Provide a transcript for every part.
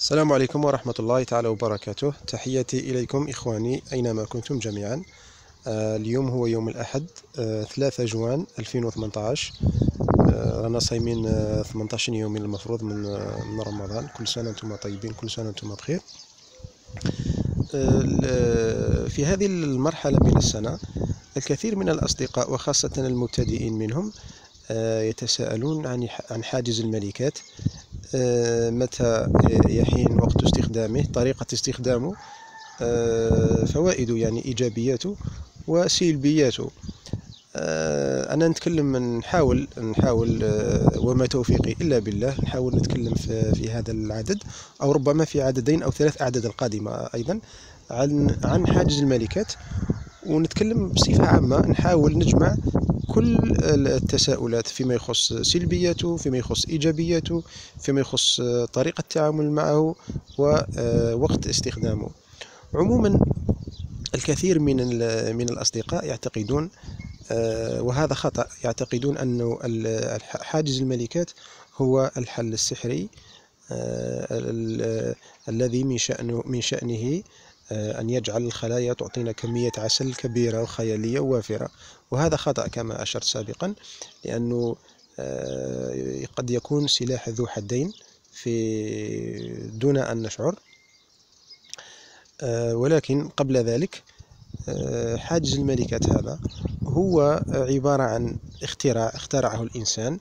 السلام عليكم ورحمة الله تعالى وبركاته. تحياتي إليكم إخواني أينما كنتم جميعا. اليوم هو يوم الأحد 3 جوان 2018. رانا صايمين 18 يوم المفروض من رمضان. كل سنة أنتم طيبين، كل سنة أنتم بخير. في هذه المرحلة من السنة الكثير من الأصدقاء وخاصة المبتدئين منهم يتساءلون عن حاجز الملكات، متى يحين وقت استخدامه، طريقة استخدامه، فوائده يعني إيجابياته وسلبياته. أنا نحاول وما توفيقي إلا بالله، نحاول نتكلم في هذا العدد أو ربما في عددين أو 3 أعداد القادمة أيضا عن حاجز الملكات، ونتكلم بصفة عامة، نحاول نجمع كل التساؤلات فيما يخص سلبياته، فيما يخص إيجابياته، فيما يخص طريقة التعامل معه ووقت استخدامه. عموما الكثير من الأصدقاء يعتقدون، وهذا خطأ، يعتقدون أن حاجز الملكات هو الحل السحري الذي من شأنه أن يجعل الخلايا تعطينا كمية عسل كبيرة وخيالية ووافرة. وهذا خطأ كما أشرت سابقا، لأنه قد يكون سلاح ذو حدين دون أن نشعر. ولكن قبل ذلك، حاجز الملكات هذا هو عبارة عن اخترعه الإنسان،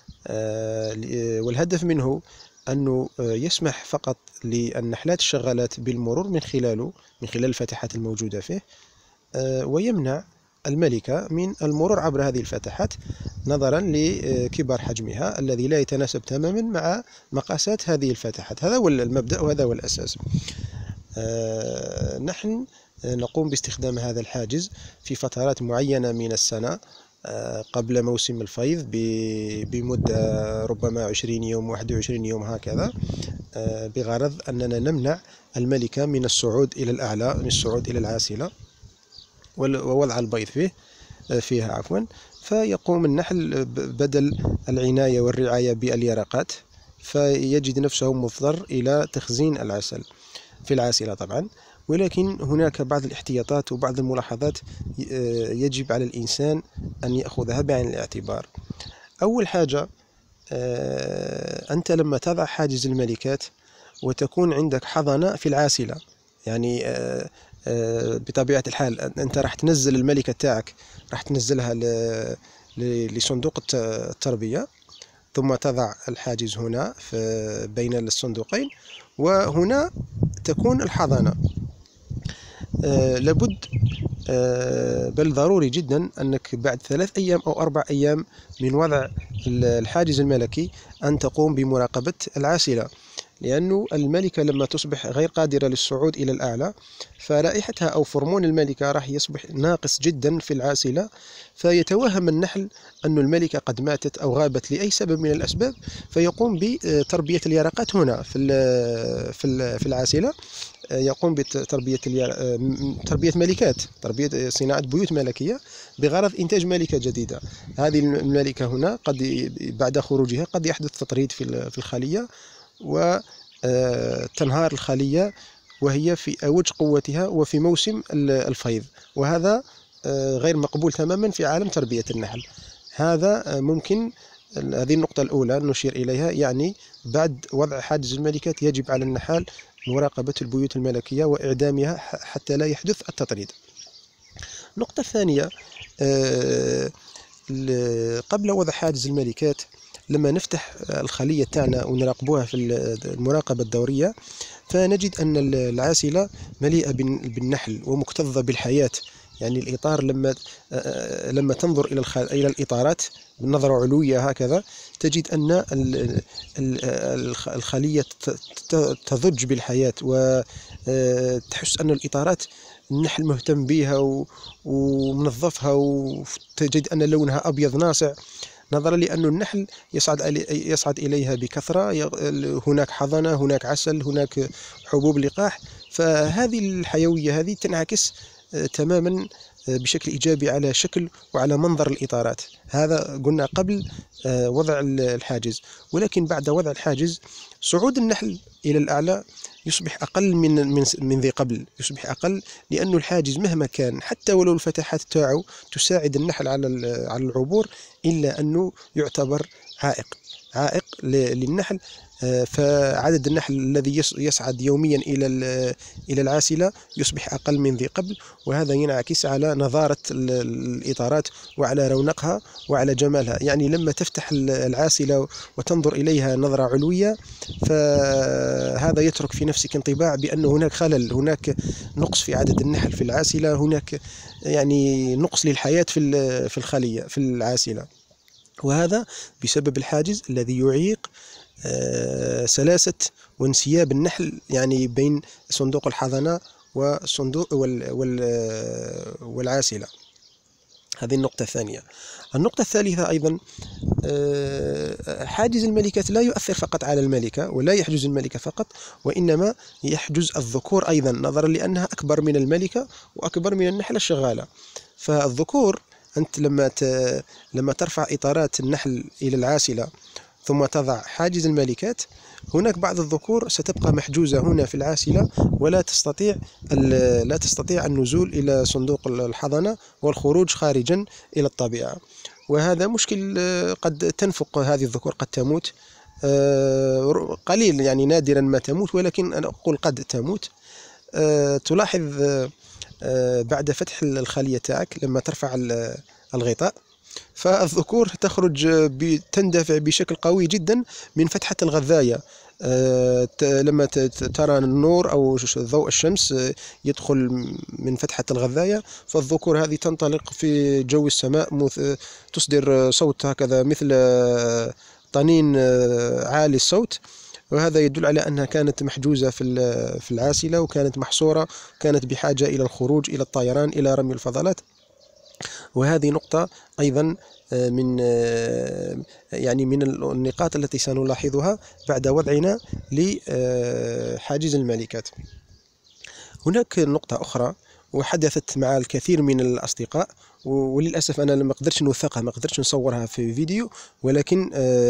والهدف منه أنه يسمح فقط للنحلات الشغالات بالمرور من خلال الفتحات الموجودة فيه، ويمنع الملكة من المرور عبر هذه الفتحات نظرا لكبر حجمها الذي لا يتناسب تماما مع مقاسات هذه الفتحات. هذا هو المبدأ وهذا هو الأساس. نحن نقوم باستخدام هذا الحاجز في فترات معينة من السنة قبل موسم الفيض بمدة ربما 20 يوم 21 يوم هكذا، بغرض أننا نمنع الملكة من الصعود إلى الأعلى، من الصعود إلى العاسلة ووضع البيض فيها. فيقوم النحل بدل العناية والرعاية باليرقات فيجد نفسه مضطر إلى تخزين العسل في العاسلة طبعا. ولكن هناك بعض الاحتياطات وبعض الملاحظات يجب على الإنسان أن يأخذها بعين الاعتبار. أول حاجة، أنت لما تضع حاجز الملكات وتكون عندك حضانة في العاسلة، يعني بطبيعة الحال أنت راح تنزل الملكة تاعك، راح تنزلها لصندوق التربية، ثم تضع الحاجز هنا بين الصندوقين، وهنا تكون الحضانة. لابد بل ضروري جدا أنك بعد 3 أيام أو 4 أيام من وضع الحاجز الملكي أن تقوم بمراقبة العاسلة، لأن الملكة لما تصبح غير قادرة للصعود إلى الأعلى فرائحتها أو فرمون الملكة راح يصبح ناقص جدا في العاسلة، فيتوهم النحل أن الملكة قد ماتت أو غابت لأي سبب من الأسباب، فيقوم بتربية اليرقات هنا في العاسلة. يقوم بتربية ملكات، تربية صناعة بيوت ملكية بغرض إنتاج ملكة جديدة. هذه الملكة هنا قد بعد خروجها قد يحدث تطريد في الخلية، وتنهار الخلية وهي في أوج قوتها وفي موسم الفيض، وهذا غير مقبول تماما في عالم تربية النحل. هذا ممكن، هذه النقطة الأولى نشير إليها، يعني بعد وضع حاجز الملكات يجب على النحال مراقبة البيوت الملكية وإعدامها حتى لا يحدث التطريد. النقطة الثانية، قبل وضع حاجز الملكات لما نفتح الخلية تاعنا ونراقبوها في المراقبة الدورية، فنجد أن العاسلة مليئة بالنحل ومكتظة بالحياة. يعني الإطار لما تنظر إلى الإطارات بنظرة علوية هكذا تجد أن الخلية تضج بالحياة، وتحس أن الإطارات النحل مهتم بها ومنظفها، وتجد أن لونها أبيض ناصع، نظرا لأن النحل يصعد إليها بكثرة. هناك حضانة، هناك عسل، هناك حبوب لقاح، فهذه الحيوية هذه تنعكس تماما بشكل إيجابي على شكل وعلى منظر الإطارات. هذا قلنا قبل وضع الحاجز. ولكن بعد وضع الحاجز صعود النحل إلى الأعلى يصبح أقل من ذي قبل، يصبح أقل، لأن الحاجز مهما كان حتى ولو الفتحات تاعو تساعد النحل على العبور، إلا أنه يعتبر عائق للنحل. فعدد النحل الذي يصعد يوميا إلى العاسلة يصبح أقل من ذي قبل، وهذا ينعكس على نضارة الإطارات وعلى رونقها وعلى جمالها. يعني لما تفتح العاسلة وتنظر إليها نظرة علوية، فهذا يترك في نفسك انطباع بأن هناك خلل، هناك نقص في عدد النحل في العاسلة، هناك يعني نقص للحياة في الخلية في العاسلة. وهذا بسبب الحاجز الذي يعيق سلاسة وانسياب النحل، يعني بين صندوق الحضانة والعاسلة. هذه النقطة الثانية. النقطة الثالثة أيضا، حاجز الملكات لا يؤثر فقط على الملكة، ولا يحجز الملكة فقط، وإنما يحجز الذكور أيضا، نظرا لأنها أكبر من الملكة وأكبر من النحلة الشغالة. فالذكور أنت لما ترفع إطارات النحل إلى العاسلة ثم تضع حاجز الملكات، هناك بعض الذكور ستبقى محجوزة هنا في العاسلة، ولا تستطيع النزول إلى صندوق الحضانة والخروج خارجا إلى الطبيعة. وهذا مشكل، قد تنفق هذه الذكور، قد تموت قليل، يعني نادرا ما تموت، ولكن أنا أقول قد تموت. تلاحظ بعد فتح الخلية تاعك لما ترفع الغطاء، فالذكور تندفع بشكل قوي جدا من فتحة الغذاية. لما ترى النور أو ضوء الشمس يدخل من فتحة الغذاية، فالذكور هذه تنطلق في جو السماء، تصدر صوت هكذا مثل طنين عالي الصوت، وهذا يدل على أنها كانت محجوزة في العاسلة، وكانت محصورة، كانت بحاجة إلى الخروج، إلى الطيران، إلى رمي الفضلات. وهذه نقطة أيضا من النقاط التي سنلاحظها بعد وضعنا لحاجز الملكات. هناك نقطة أخرى وحدثت مع الكثير من الأصدقاء، وللأسف أنا ما قدرتش نوثقها، ما قدرتش نصورها في فيديو، ولكن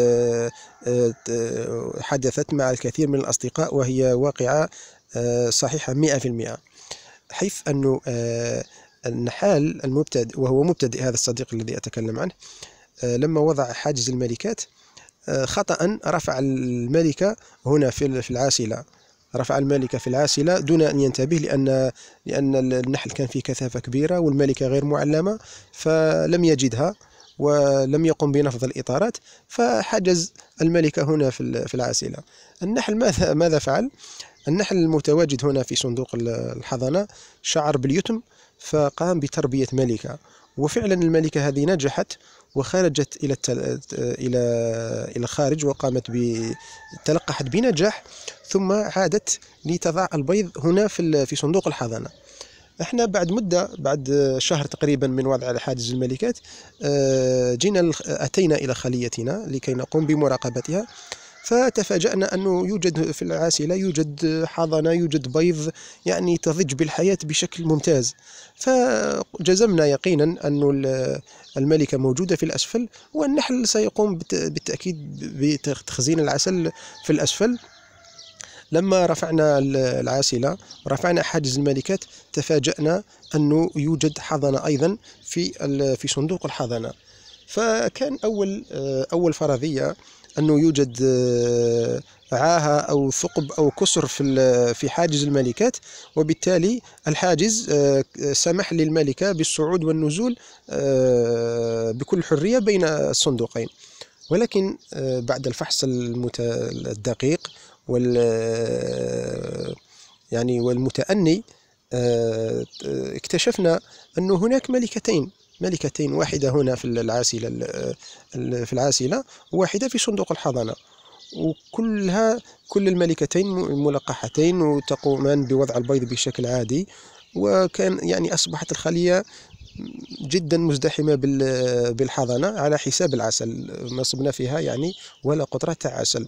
حدثت مع الكثير من الأصدقاء، وهي واقعة صحيحة 100%. حيث أنه النحال المبتدئ، وهو مبتدئ هذا الصديق الذي أتكلم عنه، لما وضع حاجز الملكات خطأ رفع الملكة هنا في العاسلة، رفع الملكة في العاسلة دون أن ينتبه، لأن النحل كان فيه كثافة كبيرة والملكة غير معلمة، فلم يجدها ولم يقم بنفض الإطارات، فحجز الملكة هنا في العاسلة. النحل ماذا فعل؟ النحل المتواجد هنا في صندوق الحضانة شعر باليتم، فقام بتربية ملكة، وفعلا الملكة هذه نجحت وخرجت إلى الخارج، وقامت تلقحت بنجاح، ثم عادت لتضع البيض هنا في صندوق الحضانة. احنا بعد مدة، بعد شهر تقريبا من وضع حاجز الملكات، أتينا إلى خليتنا لكي نقوم بمراقبتها، فتفاجأنا أنه يوجد في العاسلة، يوجد حضانة، يوجد بيض، يعني تضج بالحياة بشكل ممتاز. فجزمنا يقينا أن الملكة موجودة في الأسفل، والنحل سيقوم بالتأكيد بتخزين العسل في الأسفل. لما رفعنا العاسلة ورفعنا حاجز الملكات، تفاجأنا أنه يوجد حضانة أيضا في صندوق الحضانة. فكان أول فرضية أنه يوجد عاهة أو ثقب أو كسر في حاجز الملكات، وبالتالي الحاجز سمح للملكة بالصعود والنزول بكل حرية بين الصندوقين. ولكن بعد الفحص الدقيق والمتأني، اكتشفنا أن هناك ملكتين، واحدة هنا في العاسلة وواحدة في صندوق الحضانة، كل الملكتين ملقحتين وتقومان بوضع البيض بشكل عادي. وكان أصبحت الخلية جدا مزدحمة بالحضانة على حساب العسل، ما صبنا فيها ولا قطرة تاع عسل.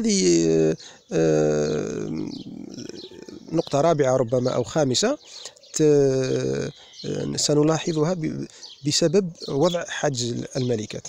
هذه نقطة رابعة ربما أو خامسة. سنلاحظها بسبب وضع حاجز الملكات.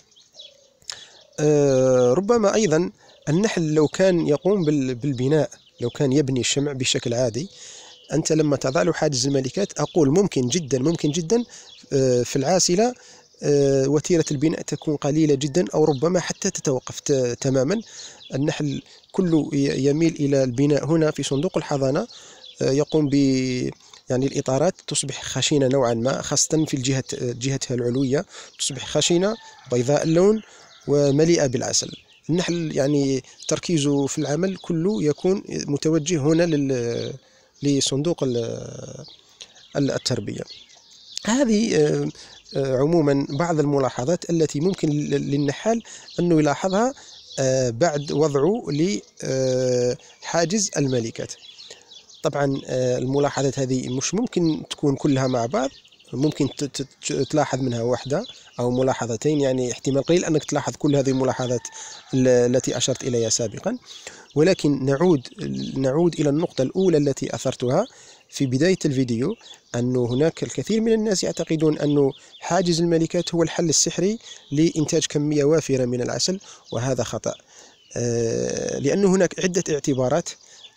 ربما أيضا النحل لو كان يقوم بالبناء، لو كان يبني الشمع بشكل عادي، أنت لما تضع له حاجز الملكات أقول ممكن جدا في العاسلة وتيرة البناء تكون قليلة جدا، أو ربما حتى تتوقف تماما. النحل كله يميل إلى البناء هنا في صندوق الحضانة، يقوم يعني الإطارات تصبح خشنة نوعا ما، خاصة في جهتها العلوية تصبح خشنة بيضاء اللون ومليئة بالعسل. النحل يعني تركيزه في العمل كله يكون متوجه هنا لصندوق التربية. هذه عموما بعض الملاحظات التي ممكن للنحال أنه يلاحظها بعد وضعه لحاجز الملكات. طبعا الملاحظات هذه مش ممكن تكون كلها مع بعض، ممكن تلاحظ منها واحدة أو ملاحظتين، يعني احتمال قليل أنك تلاحظ كل هذه الملاحظات التي أشرت إليها سابقا. ولكن نعود إلى النقطة الأولى التي أثرتها في بداية الفيديو، أن هناك الكثير من الناس يعتقدون أن حاجز الملكات هو الحل السحري لإنتاج كمية وافرة من العسل، وهذا خطأ. لأن هناك عدة اعتبارات،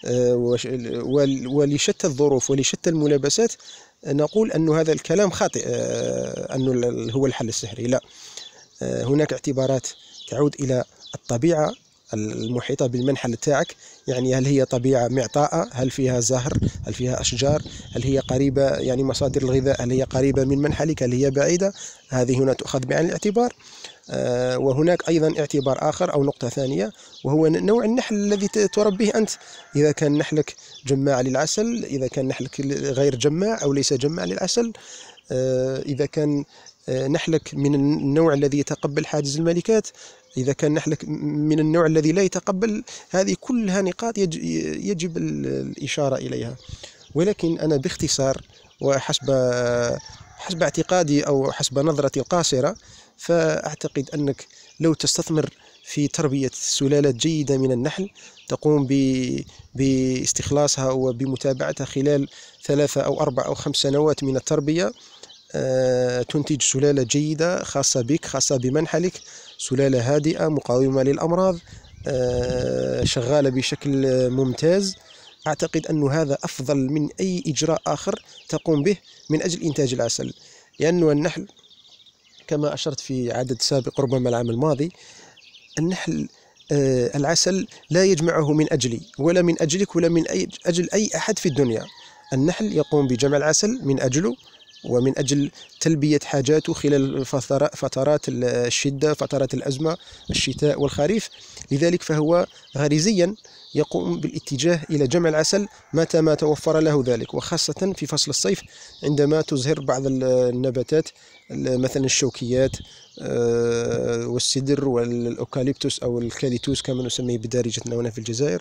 ولشتى الظروف ولشتى الملابسات نقول أن هذا الكلام خاطئ، أنه هو الحل السحري. لا، هناك اعتبارات تعود إلى الطبيعة المحيطة بالمنحل تاعك، يعني هل هي طبيعة معطاءة، هل فيها زهر، هل فيها أشجار، هل هي قريبة، يعني مصادر الغذاء هل هي قريبة من منحلك، هل هي بعيدة، هذه هنا تؤخذ بعين الاعتبار. وهناك أيضا اعتبار آخر أو نقطة ثانية، وهو نوع النحل الذي تربيه أنت. إذا كان نحلك جماع للعسل، إذا كان نحلك غير جماع أو ليس جماع للعسل، إذا كان نحلك من النوع الذي يتقبل حاجز الملكات، إذا كان نحلك من النوع الذي لا يتقبل، هذه كلها نقاط يجب الإشارة إليها. ولكن أنا باختصار وحسب اعتقادي أو حسب نظرتي القاصرة، فأعتقد أنك لو تستثمر في تربية سلالات جيدة من النحل، تقوم باستخلاصها وبمتابعتها خلال 3 أو 4 أو 5 سنوات من التربية، تنتج سلالة جيدة خاصة بك، خاصة بمنحلك، سلالة هادئة مقاومة للأمراض، شغالة بشكل ممتاز. أعتقد أن هذا أفضل من أي إجراء آخر تقوم به من أجل إنتاج العسل. لأن النحل كما أشرت في عدد سابق ربما العام الماضي، النحل العسل لا يجمعه من أجلي ولا من أجلك ولا من أجل أي أحد في الدنيا. النحل يقوم بجمع العسل من أجله ومن أجل تلبية حاجاته خلال فترات الشدة، فترات الأزمة، الشتاء والخريف. لذلك فهو غريزيا يقوم بالاتجاه إلى جمع العسل متى ما توفر له ذلك، وخاصة في فصل الصيف عندما تزهر بعض النباتات مثلا الشوكيات والسدر والأوكاليبتوس أو الكاليتوس كما نسميه بدارجتنا هنا في الجزائر.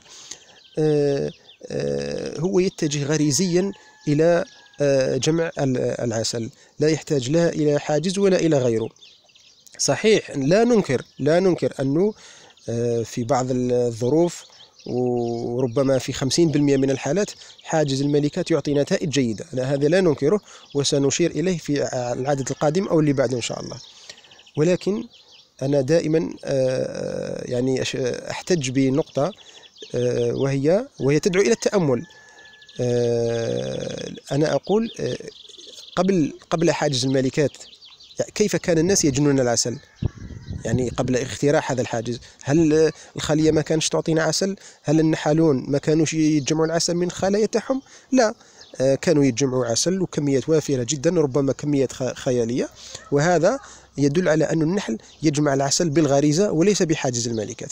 هو يتجه غريزيا إلى جمع العسل، لا يحتاج لا إلى حاجز ولا إلى غيره. صحيح لا ننكر أنه في بعض الظروف وربما في 50% من الحالات حاجز الملكات يعطي نتائج جيدة، هذا لا ننكره وسنشير إليه في العدد القادم أو اللي بعده إن شاء الله. ولكن أنا دائما يعني أحتج بنقطة، وهي تدعو إلى التأمل. أنا أقول قبل حاجز الملكات كيف كان الناس يجنون العسل؟ يعني قبل اختراع هذا الحاجز، هل الخلية ما كانش تعطينا عسل؟ هل النحالون ما كانوش يتجمعوا العسل من الخلايا تاعهم؟ لا، كانوا يتجمعوا عسل وكميات وافرة جدا، ربما كميات خيالية. وهذا يدل على أن النحل يجمع العسل بالغريزة وليس بحاجز الملكات.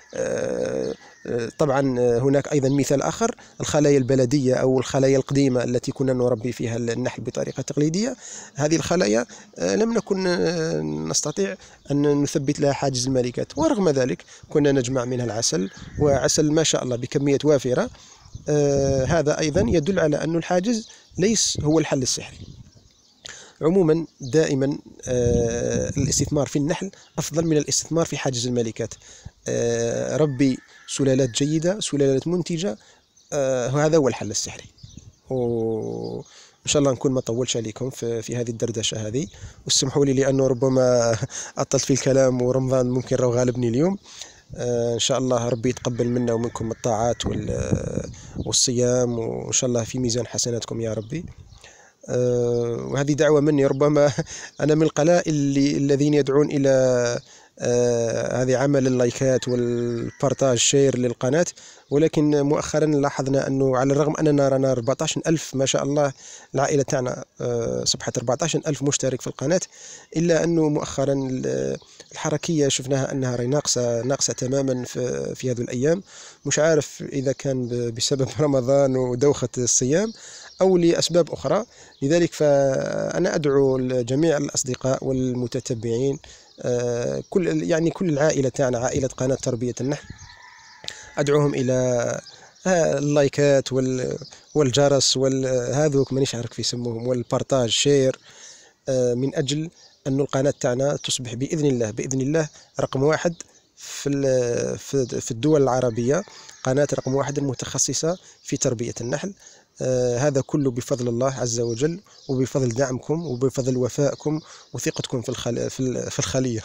طبعا هناك أيضا مثال آخر، الخلايا البلدية أو الخلايا القديمة التي كنا نربي فيها النحل بطريقة تقليدية، هذه الخلايا لم نكن نستطيع أن نثبت لها حاجز الملكات، ورغم ذلك كنا نجمع منها العسل، وعسل ما شاء الله بكمية وافرة. هذا أيضا يدل على أن الحاجز ليس هو الحل السحري. عموما دائما الاستثمار في النحل أفضل من الاستثمار في حاجز الملكات. ربي سلالات جيدة، سلالات منتجة، هذا هو الحل السحري. إن شاء الله نكون ما طولش عليكم في هذه الدردشة هذه، واسمحوا لي لأنه ربما أطلت في الكلام، ورمضان ممكن راهو غالبني اليوم. إن شاء الله ربي يتقبل منا ومنكم الطاعات والصيام، وإن شاء الله في ميزان حسناتكم يا ربي. وهذه دعوة مني، ربما أنا من القلائل الذين يدعون إلى هذه عمل اللايكات والبارتاج شير للقناة، ولكن مؤخرا لاحظنا أنه على الرغم أننا رانا 14,000 ما شاء الله، العائلة تاعنا صبحت 14,000 مشترك في القناة، إلا أنه مؤخرا الحركية شفناها أنها راهي ناقصة تماما في هذه الأيام. مش عارف إذا كان بسبب رمضان ودوخة الصيام أو لأسباب أخرى. لذلك فأنا أدعو جميع الأصدقاء والمتتبعين، كل العائلة تاعنا، عائلة قناة تربية النحل، أدعوهم إلى اللايكات والجرس هذوك مانيش عارف كيف يسموهم، والبارتاج شير، من أجل أن القناة تاعنا تصبح بإذن الله رقم واحد في الدول العربية، قناة رقم واحد المتخصصة في تربية النحل. هذا كله بفضل الله عز وجل، وبفضل دعمكم، وبفضل وفائكم، وثقتكم في الخلية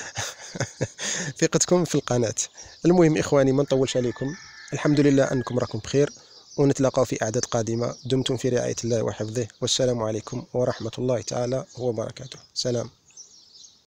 ثقتكم في القناة. المهم إخواني، ما نطولش عليكم، الحمد لله أنكم راكم بخير، ونتلاقى في أعداد قادمة. دمتم في رعاية الله وحفظه، والسلام عليكم ورحمة الله تعالى وبركاته. سلام.